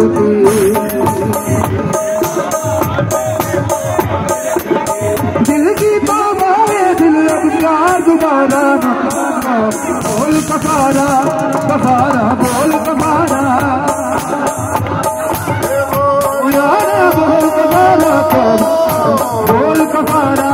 की। दिल की बाबाए दिल अब प्यार दोबारा बोल कफारा कफारा बोल कफारा यारा बोल कफारा बोल कफारा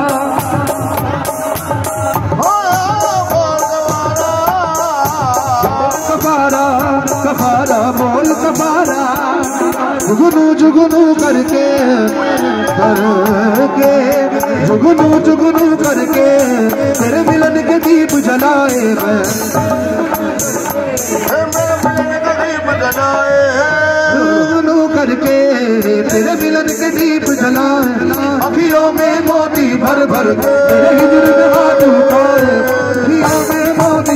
कफारा कफारा बोल कफारा जुगनू जुगनू करके जुगनू जुगनू करके तेरे मिलन के दीप जलाए मैं जुगनू करके तेरे मिलन के दीप जलाए अखियों में मोती भर भर तेरे हिजर में हाथ उठाए